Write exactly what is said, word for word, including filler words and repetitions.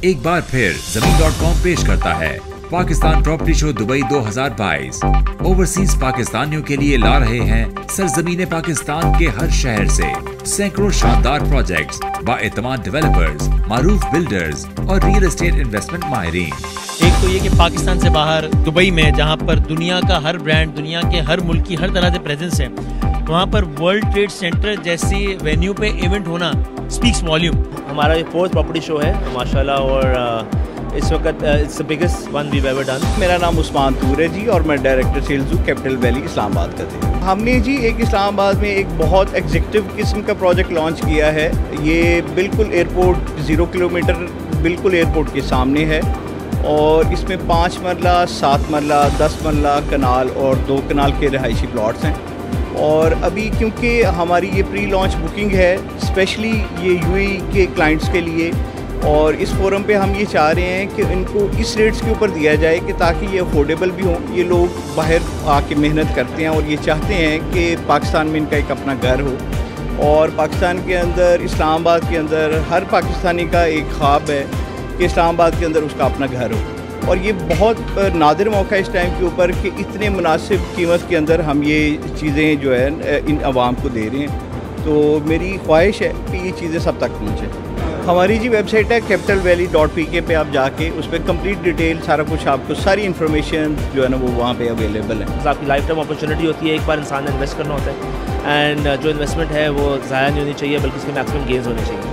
एक बार फिर ज़मीन डॉट कॉम पेश करता है पाकिस्तान प्रॉपर्टी शो दुबई दो हज़ार बाईस। ओवरसीज पाकिस्तानियों के लिए ला रहे हैं सरजमीन पाकिस्तान के हर शहर से सैकड़ों शानदार प्रोजेक्ट्स, बाएतमाद डेवलपर्स, मारूफ बिल्डर्स और रियल एस्टेट इन्वेस्टमेंट माहिरीन। एक तो ये कि पाकिस्तान से बाहर दुबई में, जहाँ पर दुनिया का हर ब्रांड, दुनिया के हर मुल्क की हर तरह से प्रेजेंस है, वहाँ पर वर्ल्ड ट्रेड सेंटर जैसी वेन्यू पे इवेंट होना स्पीक्स वॉल्यूम। हमारा ये फोर्थ प्रॉपर्टी शो है माशाल्लाह, और इस वक्त it's the biggest one we ever done. मेरा नाम उस्मान तूर है जी, और मैं डायरेक्टर सेल्स हूँ कैपिटल वैली इस्लामाबाद का जी। हमने जी एक इस्लामाबाद में एक बहुत एग्जीक्यूटिव किस्म का प्रोजेक्ट लॉन्च किया है। ये बिल्कुल एयरपोर्ट ज़ीरो किलोमीटर बिल्कुल एयरपोर्ट के सामने है, और इसमें पाँच मरला, सात मरला, दस मरला कनाल और दो कनाल के रहायशी प्लॉट्स हैं। और अभी क्योंकि हमारी ये प्री लॉन्च बुकिंग है स्पेशली ये यूएई के क्लाइंट्स के लिए, और इस फोरम पे हम ये चाह रहे हैं कि इनको इस रेट्स के ऊपर दिया जाए कि ताकि ये अफोर्डेबल भी हों। ये लोग बाहर आके मेहनत करते हैं और ये चाहते हैं कि पाकिस्तान में इनका एक अपना घर हो, और पाकिस्तान के अंदर, इस्लामाबाद के अंदर हर पाकिस्तानी का एक ख्वाब है कि इस्लामाबाद के अंदर उसका अपना घर हो। और ये बहुत नादिर मौका है इस टाइम के ऊपर कि इतने मुनासिब कीमत के अंदर हम ये चीज़ें जो है इन आवाम को दे रहे हैं। तो मेरी ख्वाहिश है कि ये चीज़ें सब तक पहुँचें। हमारी जी वेबसाइट है Capital Valley dot P K पे आप जाके उस पर कंप्लीट डिटेल सारा कुछ, आपको सारी इन्फॉर्मेशन जो है ना वो वहाँ पे अवेलेबल है। आपकी लाइफ टाइम अपॉर्चुनिटी होती है, एक बार इंसान ने इन्वेस्ट करना होता है, एंड जो इन्वेस्टमेंट है वो ज़ाया नहीं होनी चाहिए बल्कि उसके मैक्सिमम गेन्स होने चाहिए।